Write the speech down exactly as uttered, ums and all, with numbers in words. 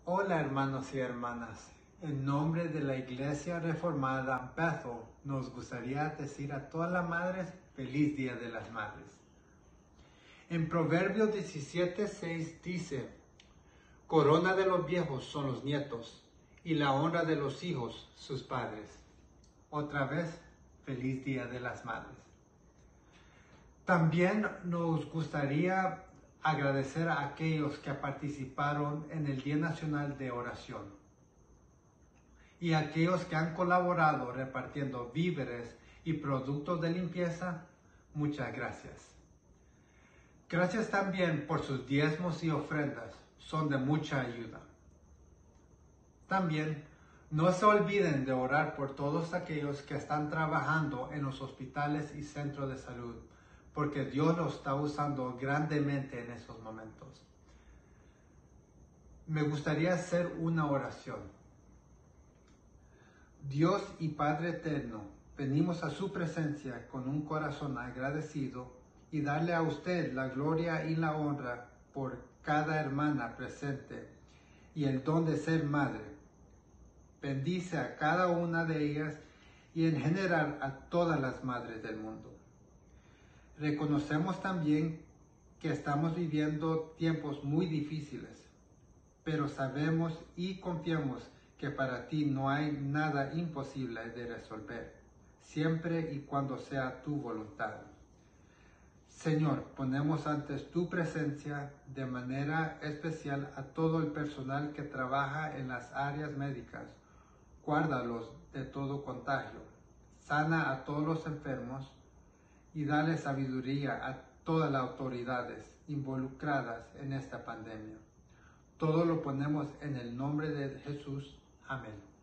Hola hermanos y hermanas, en nombre de la Iglesia Reformada Bethel nos gustaría decir a todas las madres feliz Día de las Madres. En Proverbios diecisiete seis dice: corona de los viejos son los nietos y la honra de los hijos sus padres. Otra vez, feliz Día de las Madres. También nos gustaría agradecer a aquellos que participaron en el Día Nacional de Oración y a aquellos que han colaborado repartiendo víveres y productos de limpieza. Muchas gracias. Gracias también por sus diezmos y ofrendas, son de mucha ayuda. También no se olviden de orar por todos aquellos que están trabajando en los hospitales y centros de salud, porque Dios los está usando grandemente en esos momentos. Me gustaría hacer una oración. Dios y Padre eterno, venimos a su presencia con un corazón agradecido y darle a usted la gloria y la honra por cada hermana presente y el don de ser madre. Bendice a cada una de ellas y en general a todas las madres del mundo. Reconocemos también que estamos viviendo tiempos muy difíciles, pero sabemos y confiamos que para ti no hay nada imposible de resolver, siempre y cuando sea tu voluntad. Señor, ponemos ante tu presencia de manera especial a todo el personal que trabaja en las áreas médicas. Guárdalos de todo contagio, sana a todos los enfermos y dale sabiduría a todas las autoridades involucradas en esta pandemia. Todo lo ponemos en el nombre de Jesús. Amén.